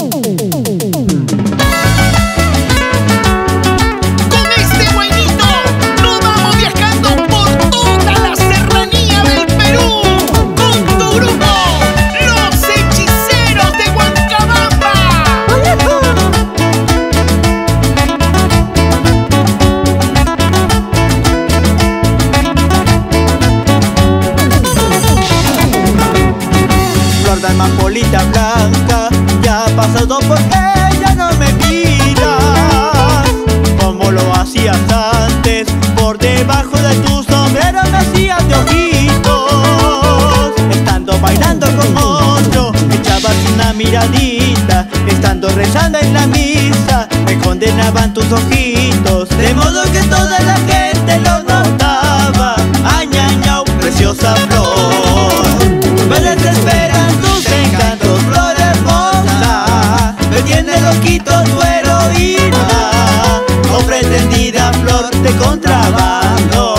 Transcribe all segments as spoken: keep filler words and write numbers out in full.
Amapolita blanca, ya ha pasado porque ya no me miras como lo hacías antes. Por debajo de tu sombrero me hacías de ojitos. Estando bailando con otro, me echabas una miradita. Estando rezando en la misa, me condenaban tus ojitos. De modo que toda la gente lo notaba. Ay, ña, ñau, preciosa flor, me desesperan tus encantos, flor hermosa. Me tiene loquito tu heroína, o pretendida flor de contrabando.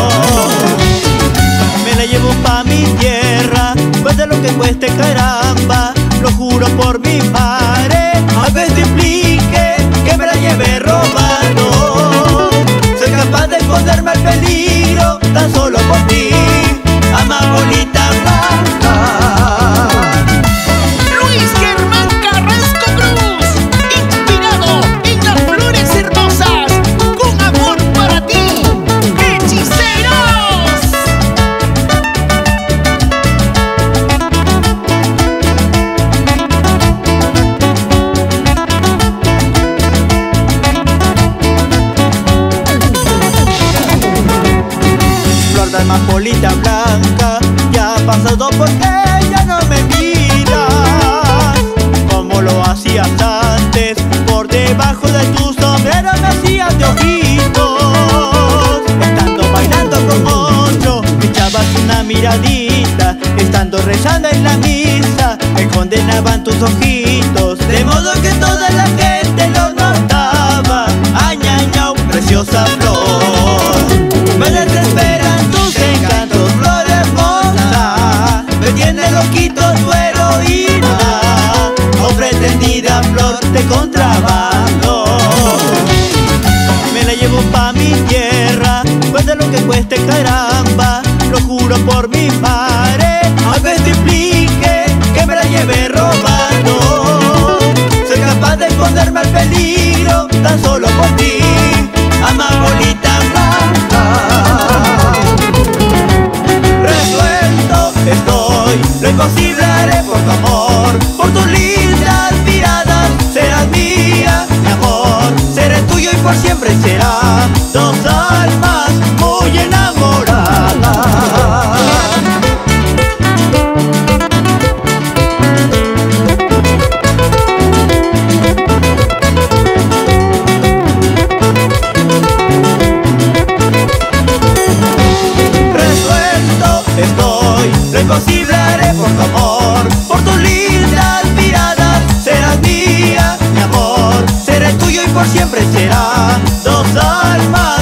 Me la llevo pa' mi tierra, cueste lo que cueste, caramba. Lo juro por mi madre, aunque esto implique que me la lleve robando. Soy capaz de esconderme al peligro tan solo por ti, amapolita blanca. Luis Germán Carrasco Cruz, inspirado en las flores hermosas, con amor para ti, hechiceros. Flor de amapolita blanca, ya ha pasado porque ya no me miras como lo hacías antes. Por debajo de tu sombrero me hacías de ojitos. Estando bailando con otro, me echabas una miradita. Estando rezando en la misa, me condenaban tus ojitos. De modo que toda la gente lo notaba. Ay, ña, ñau, preciosa flor, me desesperan tus encantos, flor hermosa. Me tiene loquito tu heroína, o pretendida flor de contrabando. Me la llevo pa' mi tierra, cueste lo que cueste, caramba. Lo juro por mi madre, aunque esto implique que me la lleve robando. Soy capaz de esconderme al peligro tan solo por ti, amapolita blanca. Resuelto estoy, lo imposible haré por tu amor. Por tus lindas miradas serás mía, mi amor. Seré tuyo y por siempre será. Dos almas muy enamoradas. Estoy, lo imposible haré por tu amor. Por tus lindas miradas serás mía, mi amor. Seré tuyo y por siempre será. Dos almas